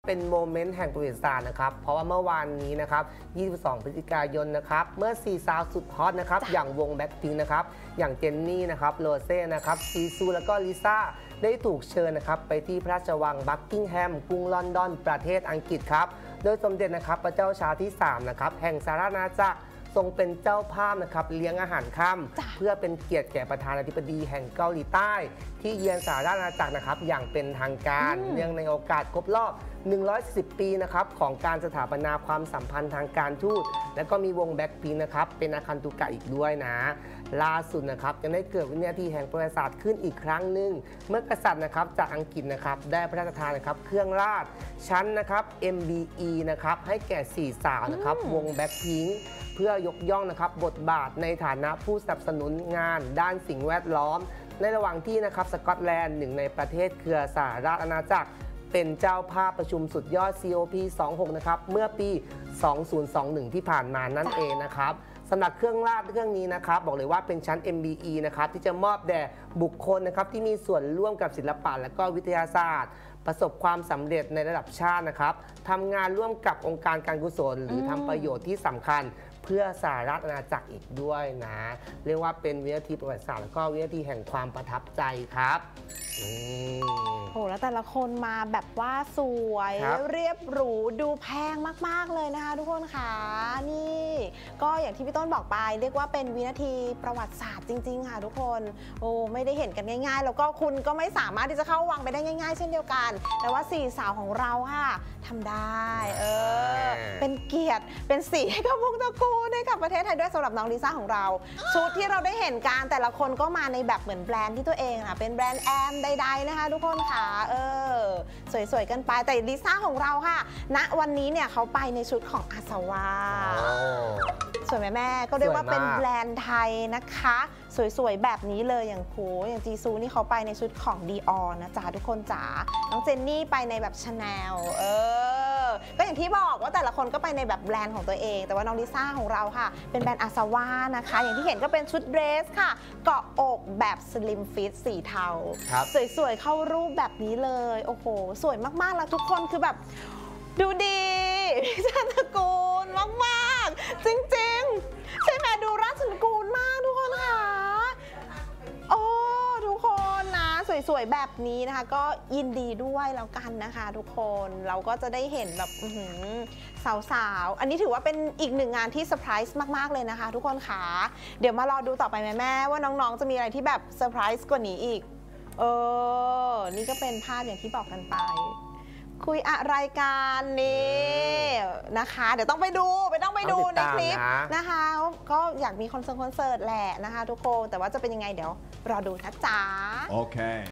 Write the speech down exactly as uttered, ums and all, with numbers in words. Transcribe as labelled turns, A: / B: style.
A: เป็นโมเมนต์แห่งประวัติศาสตร์นะครับเพราะว่าเมื่อวานนี้นะครับยี่สิบสองพฤศจิกายนนะครับเมื่อสี่สาวสุดฮอตนะครับอย่างวงแบ็คพิงค์นะครับอย่างเจนนี่นะครับโรเซ่นะครับซีซูแล้วก็ลิซ่าได้ถูกเชิญนะครับไปที่พระราชวังบักกิงแฮมกรุงลอนดอนประเทศอังกฤษครับโดยสมเด็จนะครับพระเจ้าชาร์ลส์ที่สามนะครับแห่งสหราชอาณาจักรทรงเป็นเจ้าภาพนะครับเลี้ยงอาหารค่ำเพื่อเป็นเกียรติแก่ประธานาธิบดีแห่งเกาหลีใต้ที่เยือนสหราชอาณาจักรนะครับอย่างเป็นทางการเนื่องในโอกาสครบรอบหนึ่งร้อยสิบปีนะครับของการสถาปนาความสัมพันธ์ทางการทูตและก็มีวงแบ็คพิงค์นะครับเป็นอาคันตุกะอีกด้วยนะล่าสุดนะครับยังได้เกิดวินาทีแห่งประวัติศาสตร์ขึ้นอีกครั้งหนึ่งเมื่อกษัตริย์นะครับจากอังกฤษนะครับได้พระราชทานนะครับเครื่องราชชั้นนะครับ เอ็ม บี อี นะครับให้แก่สี่สาวนะครับวงแบ็คพิงค์เพื่อยกย่องนะครับบทบาทในฐานะผู้สนับสนุนงานด้านสิ่งแวดล้อมในระหว่างที่นะครับสกอตแลนด์หนึ่งในประเทศเครือสหราชอาณาจักรเป็นเจ้าภาพประชุมสุดยอด ซี โอ พี สองหก นะครับเมื่อปี สองพันยี่สิบเอ็ด ที่ผ่านมานั่นเองนะครับสำหรับเครื่องราชเครื่องนี้นะครับบอกเลยว่าเป็นชั้น เอ็ม บี อี นะครับที่จะมอบแด่บุคคลนะครับที่มีส่วนร่วมกับศิลปะและก็วิทยาศาสตร์ประสบความสำเร็จในระดับชาตินะครับทำงานร่วมกับองค์การการกุศลหรือทำประโยชน์ที่สำคัญเพื่อสหราชอาณาจักรอีกด้วยนะเรียกว่าเป็นวินาทีประวัติศาสตร์และก็วินาทีแห่งความประทับใจครับ
B: โอ้แล้วแต่ละคนมาแบบว่าสวยเรียบหรูดูแพงมากๆเลยนะคะทุกคนค่ะนี่ก็อย่างที่พี่ต้นบอกไปเรียกว่าเป็นวินาทีประวัติศาสตร์จริงๆค่ะทุกคนโอ้ไม่ได้เห็นกันง่ายๆแล้วก็คุณก็ไม่สามารถที่จะเข้าวังไปได้ง่ายๆเช่นเดียวกันแต่ว่าสี่สาวของเราค่ะทำได้เออเป็นเกียรติเป็นสีให้กับวงตระกูลให้กับประเทศไทยด้วยสำหรับน้องลิซ่าของเราชุดที่เราได้เห็นการแต่ละคนก็มาในแบบเหมือนแบรนด์ที่ตัวเองค่ะเป็นแบรนด์แอมใดๆนะคะทุกคนค่ะเออสวยๆกันไปแต่ลิซ่าของเราค่ะณวันนี้เนี่ยเขาไปในชุดของอาซาวาสวยไหมแม่ก็เรียกว่าเป็นแบรนด์ไทยนะคะสวยๆแบบนี้เลยอย่างโหอย่างจีซูนี่เขาไปในชุดของดีออนะจ๊ะทุกคนจ๋าน้องเจนนี่ไปในแบบชาแนลเออก็อย่างที่บอกว่าแต่ละคนก็ไปในแบบแบรนด์ของตัวเองแต่ว่าน้องลิซ่าของเราค่ะเป็นแบรนด์อาซาวานะคะอย่างที่เห็นก็เป็นชุดเดรสค่ะเกาะอกแบบสลิมฟิตสีเทาสวยๆเข้ารูปแบบนี้เลยโอ้โหสวยมากๆแล้วทุกคนคือแบบดูดีราชกูลมากๆจริงๆใช่ไหมดูราชกูลมากทุกคนค่ะโอ้ทุกคนนะสวยๆแบบนี้นะคะก็ยินดีด้วยแล้วกันนะคะทุกคนเราก็จะได้เห็นแบบสาวๆอันนี้ถือว่าเป็นอีกหนึ่งงานที่เซอร์ไพรส์มากๆเลยนะคะทุกคนค่ะเดี๋ยวมารอดูต่อไปแม่ๆว่าน้องๆจะมีอะไรที่แบบเซอร์ไพรส์กว่านี้อีกเออนี่ก็เป็นภาพอย่างที่บอกกันไปคุยอะไรกันนี่นะคะเดี๋ยวต้องไปดูไปต้องไปดูในคลิปนะคะก็อยากมีคอนเสิร์ตคอนเสิร์ตแหละนะคะทุกคนแต่ว่าจะเป็นยังไงเดี๋ยวรอดูนะจ๊ะโอเค